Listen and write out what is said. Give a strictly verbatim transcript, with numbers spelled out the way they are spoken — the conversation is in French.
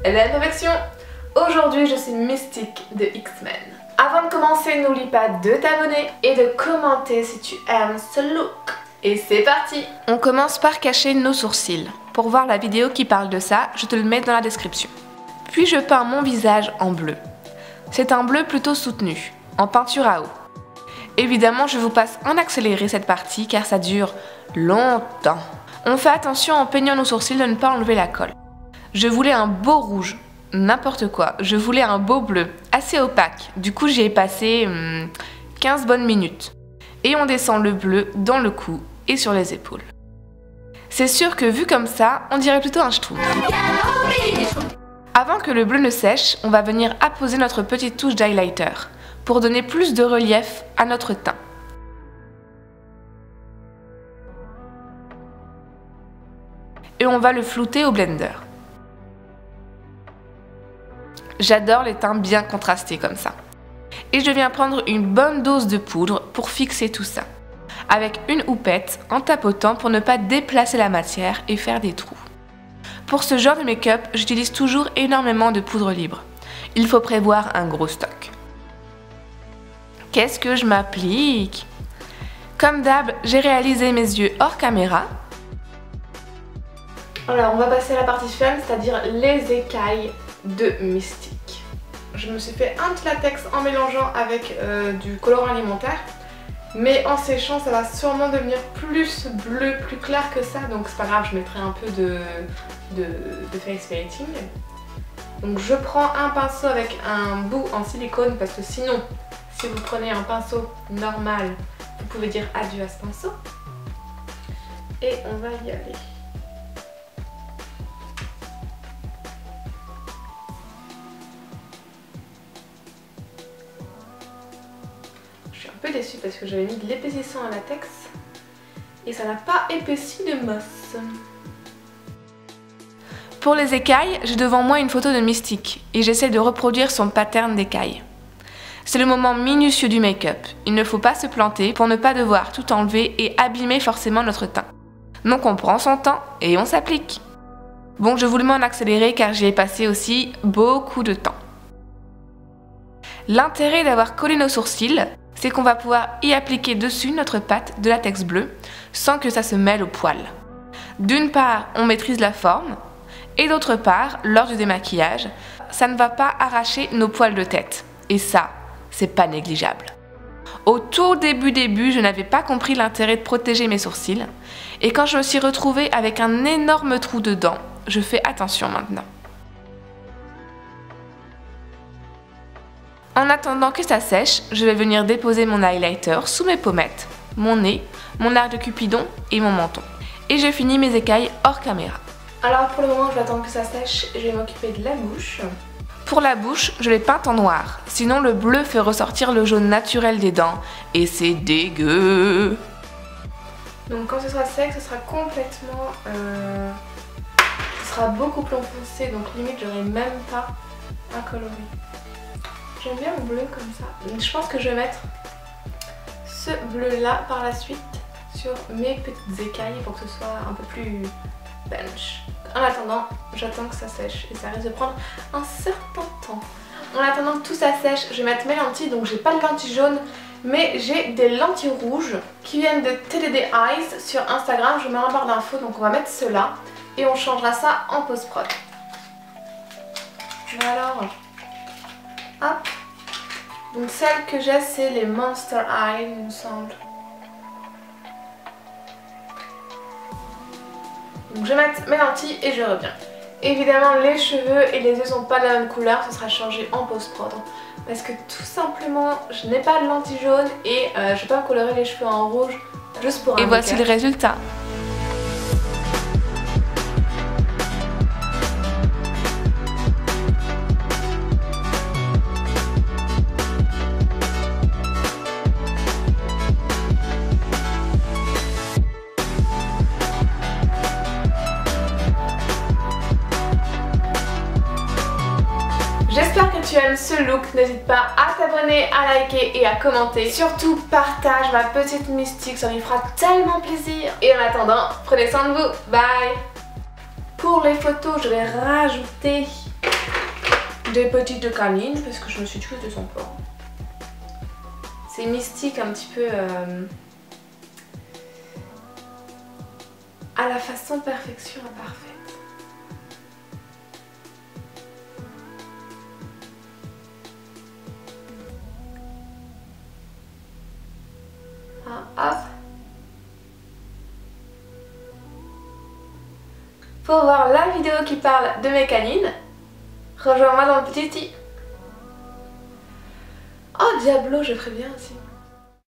la perfection. Aujourd'hui je suis Mystique de X-Men. Avant de commencer, n'oublie pas de t'abonner et de commenter si tu aimes ce look. Et c'est parti! On commence par cacher nos sourcils. Pour voir la vidéo qui parle de ça, je te le mets dans la description. Puis je peins mon visage en bleu. C'est un bleu plutôt soutenu, en peinture à eau. Évidemment, je vous passe en accéléré cette partie car ça dure longtemps. On fait attention en peignant nos sourcils de ne pas enlever la colle. Je voulais un beau rouge, n'importe quoi. Je voulais un beau bleu, assez opaque. Du coup, j'y ai passé hum, quinze bonnes minutes. Et on descend le bleu dans le cou et sur les épaules. C'est sûr que vu comme ça, on dirait plutôt un schtroumpf. Avant que le bleu ne sèche, on va venir apposer notre petite touche d'highlighter pour donner plus de relief à notre teint. Et on va le flouter au blender. J'adore les teints bien contrastés comme ça. Et je viens prendre une bonne dose de poudre pour fixer tout ça. Avec une houppette en tapotant pour ne pas déplacer la matière et faire des trous. Pour ce genre de make-up, j'utilise toujours énormément de poudre libre. Il faut prévoir un gros stock. Qu'est-ce que je m'applique? Comme d'hab, j'ai réalisé mes yeux hors caméra. Alors on va passer à la partie fun, c'est-à-dire les écailles de Mystique. Je me suis fait un petit latex en mélangeant avec euh, du colorant alimentaire. Mais en séchant, ça va sûrement devenir plus bleu, plus clair que ça. Donc c'est pas grave, je mettrai un peu de, de, de face painting. Donc je prends un pinceau avec un bout en silicone parce que sinon, si vous prenez un pinceau normal, vous pouvez dire adieu à ce pinceau. Et on va y aller. Je suis un peu déçue parce que j'avais mis de l'épaississant à latex et ça n'a pas épaissi de mosse. Pour les écailles, j'ai devant moi une photo de Mystique et j'essaie de reproduire son pattern d'écailles. C'est le moment minutieux du make-up. Il ne faut pas se planter pour ne pas devoir tout enlever et abîmer forcément notre teint. Donc on prend son temps et on s'applique. Bon, je vous le mets en accéléré car j'y ai passé aussi beaucoup de temps. L'intérêt d'avoir collé nos sourcils, c'est qu'on va pouvoir y appliquer dessus notre pâte de latex bleu sans que ça se mêle au poil. D'une part, on maîtrise la forme et d'autre part, lors du démaquillage, ça ne va pas arracher nos poils de tête. Et ça, c'est pas négligeable. Au tout début début, je n'avais pas compris l'intérêt de protéger mes sourcils et quand je me suis retrouvée avec un énorme trou dedans, je fais attention maintenant. En attendant que ça sèche, je vais venir déposer mon highlighter sous mes pommettes, mon nez, mon arc de cupidon et mon menton. Et je finis mes écailles hors caméra. Alors pour le moment, je vais attendre que ça sèche, je vais m'occuper de la bouche. Pour la bouche, je l'ai peinte en noir, sinon le bleu fait ressortir le jaune naturel des dents et c'est dégueu. Donc quand ce sera sec, ce sera complètement... Euh, ce sera beaucoup plus foncé, donc limite j'aurai même pas à colorer. J'aime bien le bleu comme ça. Je pense que je vais mettre ce bleu là par la suite sur mes petites écailles pour que ce soit un peu plus bench. En attendant, j'attends que ça sèche et ça risque de prendre un certain temps. En attendant que tout ça sèche, je vais mettre mes lentilles. Donc j'ai pas de lentilles jaunes, mais j'ai des lentilles rouges qui viennent de T D D Eyes sur Instagram. Je mets en barre d'infos, donc on va mettre cela et on changera ça en post-prod. Alors, hop. Donc celles que j'ai, c'est les Monster Eye, il me semble. Donc je vais mettre mes lentilles et je reviens. Évidemment les cheveux et les yeux sont pas de la même couleur, ce sera changé en post-prod. Parce que tout simplement je n'ai pas de lentilles jaunes et euh, je vais pas me colorer les cheveux en rouge juste pour un Et voici le résultat. J'espère que tu aimes ce look, n'hésite pas à t'abonner, à liker et à commenter. Surtout partage ma petite Mystique, ça lui fera tellement plaisir. Et en attendant, prenez soin de vous, bye. Pour les photos, je vais rajouter des petites canines parce que je me suis dit que c'était son plan. C'est mystique un petit peu euh, à la façon perfection imparfaite. Hop. Pour voir la vidéo qui parle de mes canines, rejoins-moi dans le petit i. Oh Diablo, je ferais bien aussi.